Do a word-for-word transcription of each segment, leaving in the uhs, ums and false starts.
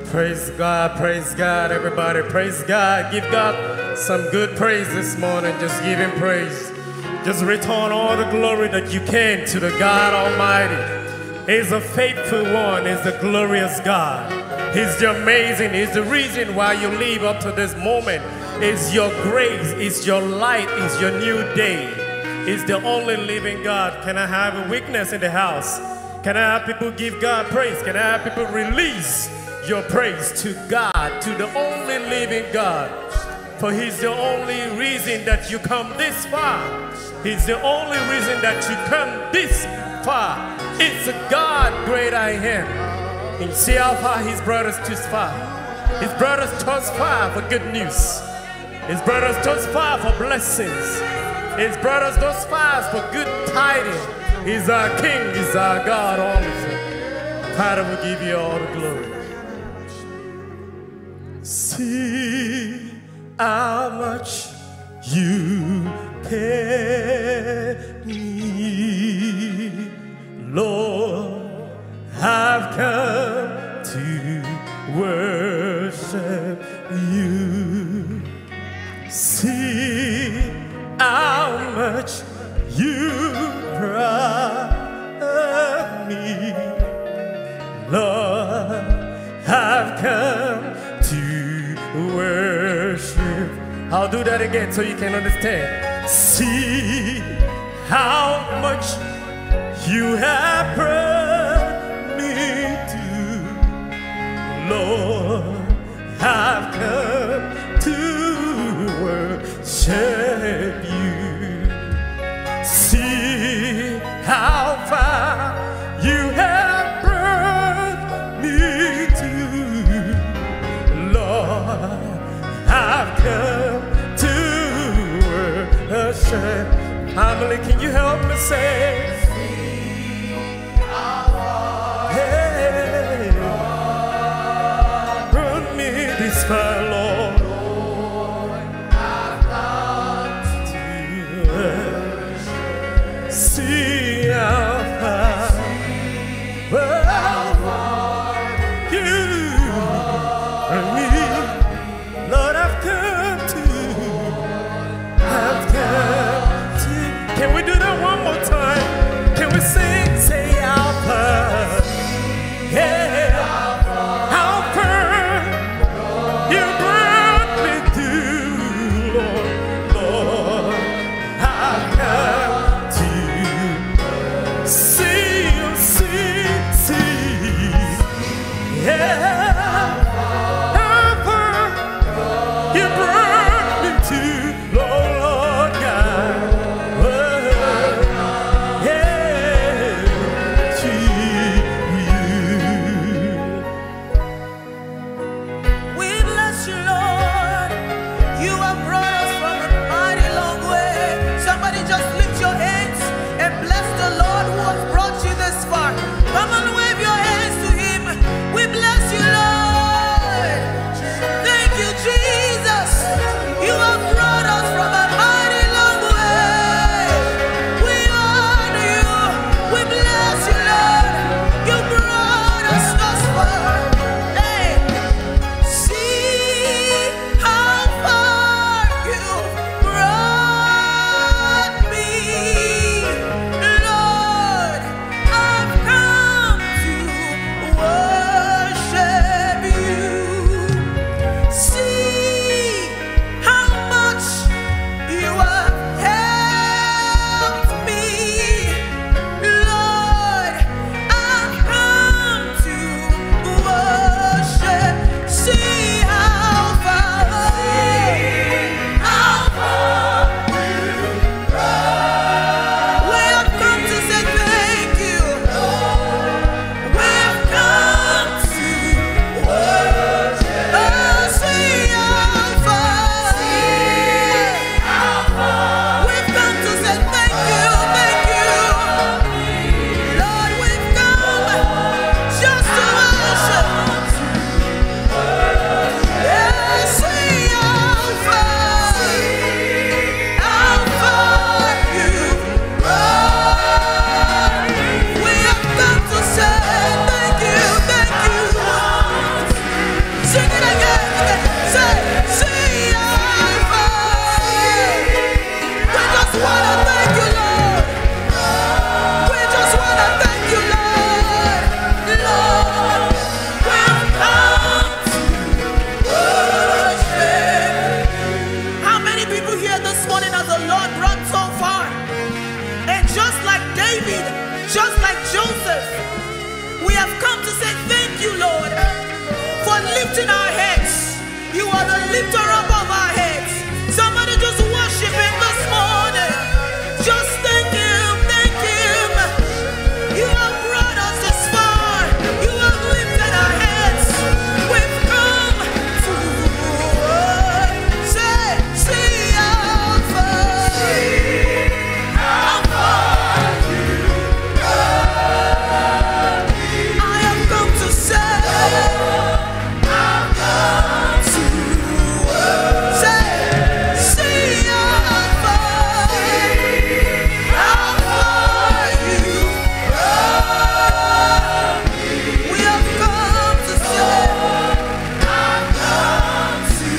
Praise God, praise God, everybody, praise God. Give God some good praise this morning. Just give Him praise. Just return all the glory that you can to the God Almighty. He's a faithful one. He's a glorious God. He's the amazing. He's the reason why you live up to this moment. It's your grace. It's your light. It's your new day. It's the only living God. Can I have a witness in the house? Can I have people give God praise? Can I have people release your praise to God, to the only living God? For He's the only reason that you come this far. He's the only reason that you come this far. It's a God great I am. And see how far He's brought us this far. He's brought us thus far for good news. He's brought us thus far for blessings. He's brought us thus far for good tidings. He's our King. He's our God always. Father, we give you all the glory. See how much you pay me, Lord. I've come to worship you. See how much you brought me, Lord. I've come to worship. I'll do that again so you can understand. See how much you have brought me to, Lord. I've come to worship you. See how far you have brought me to, Lord. I've come to worship. Family, can you help me say? Hey, brought me this far, Lord. I've come to worship. See how far, well, you and me, Lord, I've come to, I've come to. Can we do that one more time? lifting our heads. You are the lifter up of our heads. Somebody just worship him this morning. Just thank him, thank him. You have brought us this far. You have lifted our heads. We've come to say, see how far, how far you brought me. I have come to say, I've come to say, see how far, how far you brought me. We have come to say, I've come to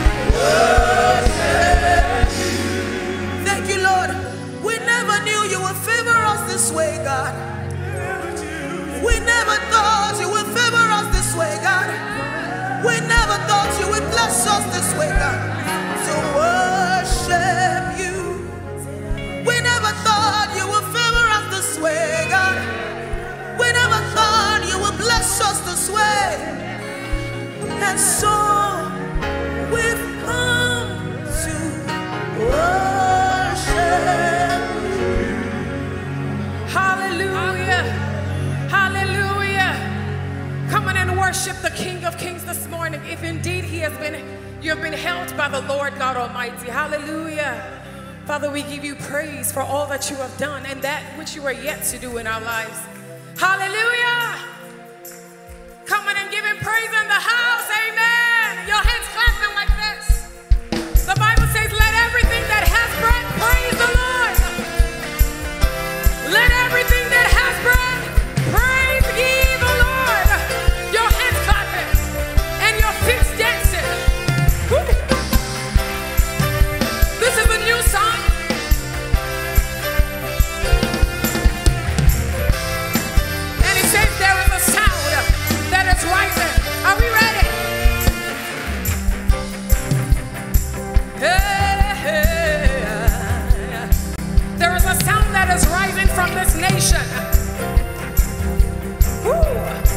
worship you. Thank you, Lord. We never knew you would favor us this way, God. We never thought you would favor us this way, God. We never thought you would bless us this way, God. To worship you. We never thought you would favor us this way, God. We never thought you would bless us this way. And so we've come to worship. Hallelujah. Hallelujah. Come on and worship the King of Kings this morning. If indeed he has been, you have been held by the Lord God Almighty. Hallelujah. Father, we give you praise for all that you have done and that which you are yet to do in our lives. Hallelujah. Come on and give him praise in the house. Amen. Your hands clapping like this. The Bible says, let everything that has breath praise the Lord. Let everything that has breath praise ye the Lord. Your hands clapping and your feet dancing. Woo. This is a new song. And it says there is a sound that is rising. Are we ready? Hey, hey. There is a sound that is rising from this nation. Woo.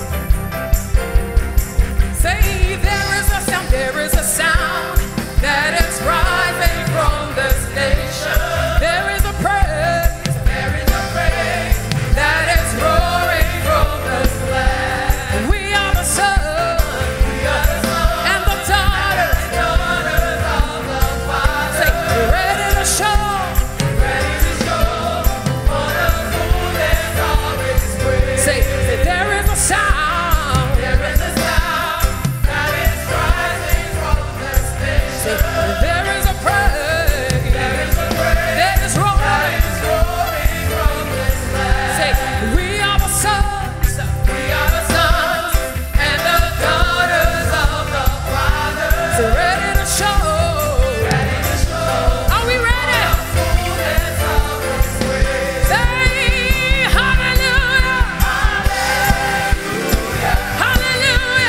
Say there is a sound, there is a sound that is rising from this nation. There is a praise, there is a praise that is roaring from this land. We are the sons, we are the sons and the daughters, daughters of the Father. Say, ready to show, ready to show for the fullness of His grace. Say, there is a sound, there is a sound that is rising from this nation. Say, there is a praise, there is a praise that is roaring, that is roaring from this land. Say, we are the sons, we are the sons and the daughters of the Father. So ready to show, ready to show. Are we ready? The fullness of His grace. Say hallelujah, hallelujah, hallelujah,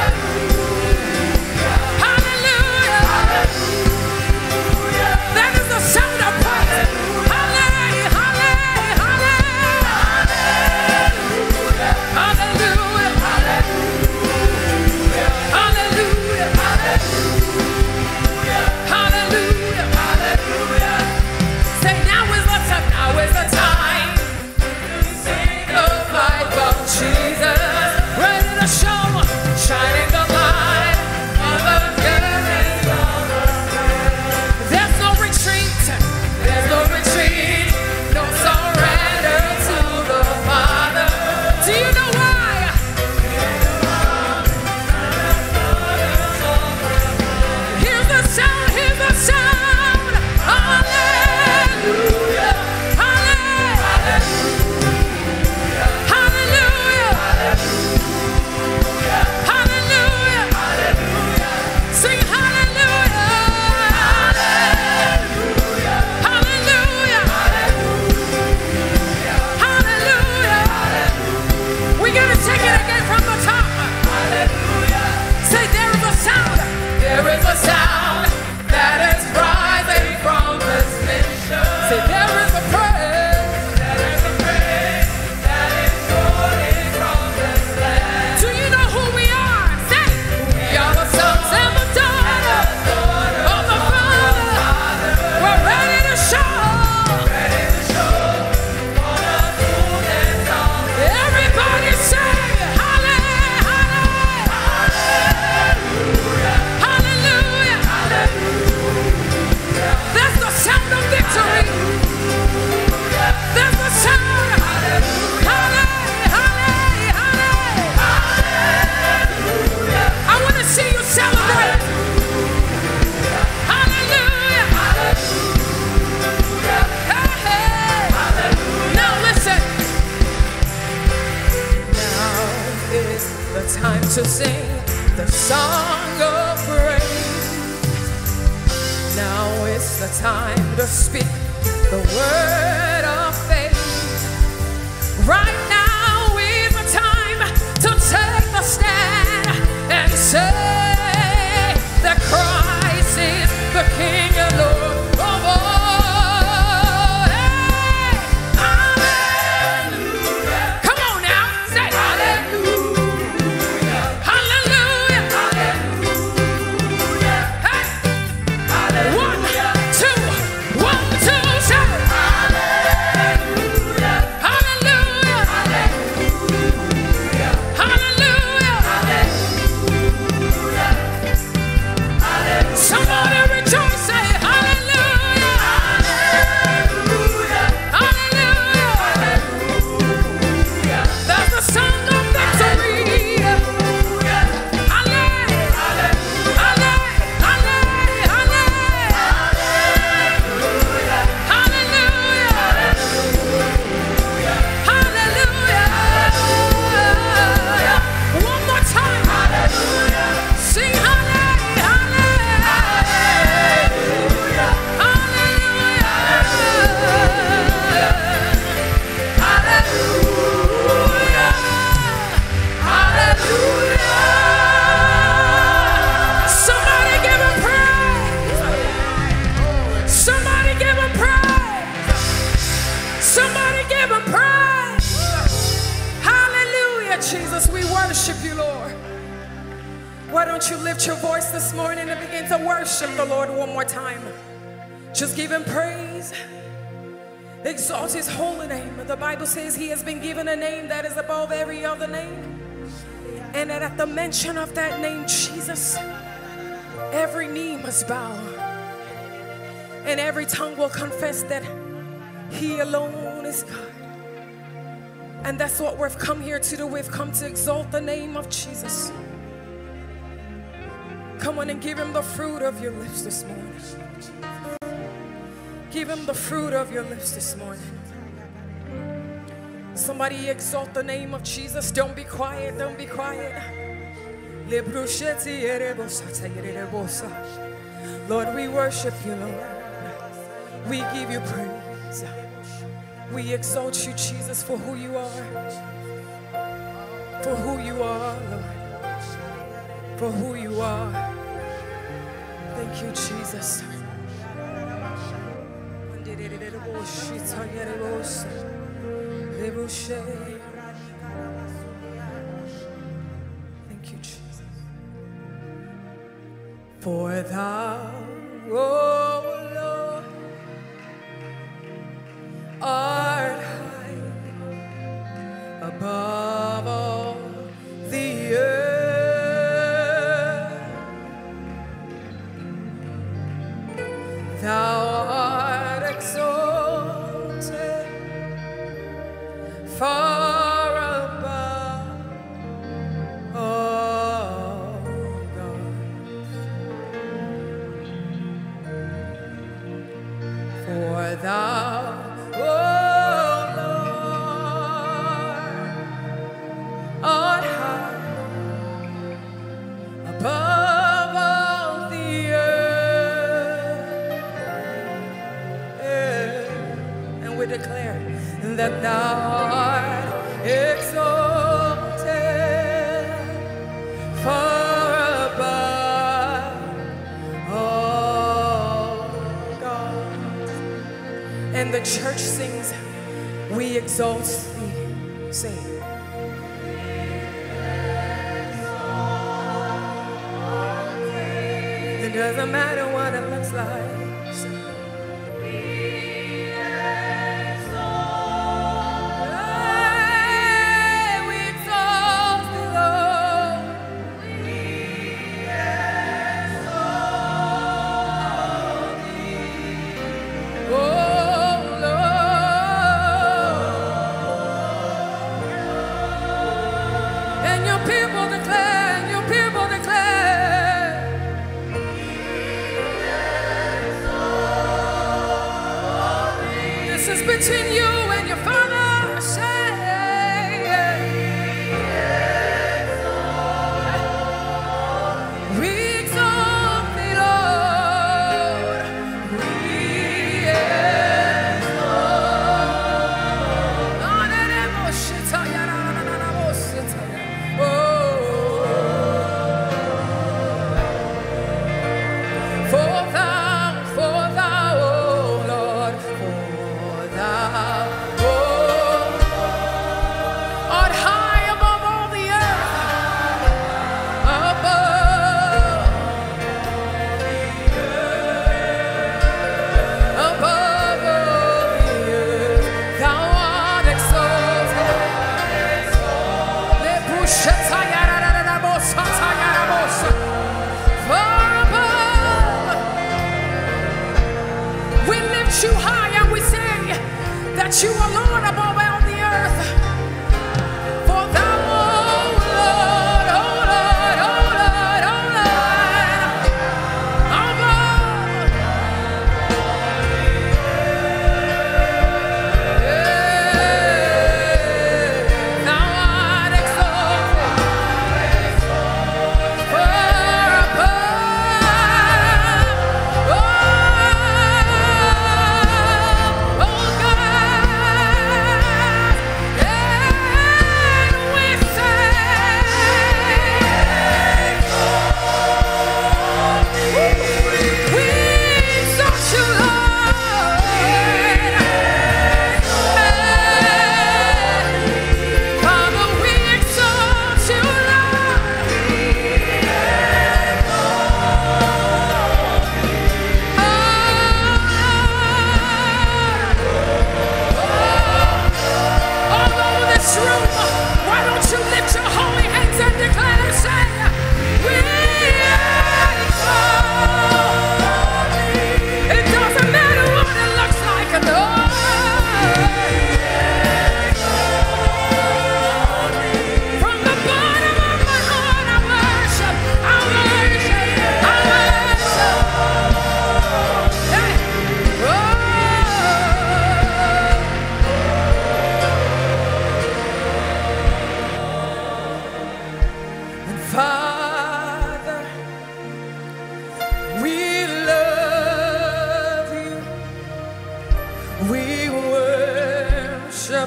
hallelujah, hallelujah. That is the sound of praise. Hallelujah, hallelujah, hallelujah, hallelujah, hallelujah, hallelujah, hallelujah. Say now is the time, now is the time to sing the life of Jesus. Ready to show, shining the light of the goodness of the Lord. There's no retreat, there's no retreat, no surrender to the Father. Do you know why? Here's the sound, here's the sound. Hallelujah, hallelujah, hallelujah, hallelujah, to sing the song of praise. Now is the time to speak the word of faith. Right now is the time to take the stand and say that Christ is the King and Lord of all. Hey, hallelujah. Come on now, say hallelujah. Hallelujah. Hallelujah. Hey. Hallelujah. One, two, one, two, say hallelujah. Hallelujah. Hallelujah. Hallelujah. Hallelujah. Somebody rejoice, say hallelujah. Hallelujah. Hallelujah. That's the song of victory. Hallelujah. Hallelujah. Hallelujah. Hallelujah. One more time. Sing hallelujah. Hallelujah. Hallelujah. Somebody give him praise. Somebody give him praise. Somebody give him praise. Hallelujah, Jesus, we worship you, Lord. Why don't you lift your voice this morning and begin to worship the Lord one more time? Just give him praise. Exalt his holy name. The Bible says he has been given a name that is above every other name. And that at the mention of that name, Jesus, every knee must bow. And every tongue will confess that he alone is God. And that's what we've come here to do. We've come to exalt the name of Jesus. Come on and give him the fruit of your lips this morning. Give him the fruit of your lips this morning. Somebody exalt the name of Jesus. Don't be quiet. Don't be quiet. Lord, we worship you, Lord. We give you praise. We exalt you, Jesus, for who you are. For who you are, Lord. For who you are. Thank you, Jesus. Thank you, Jesus. For thou, oh Lord, art high above all the earth. Thou art exalted far above all gods. For thou, oh Lord, art high above all the earth. And we declare that thou art exalted far above all gods. And the church sings, we exalt thee. Sing. It doesn't matter what it looks like. Sing. People declare, your people declare.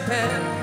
open.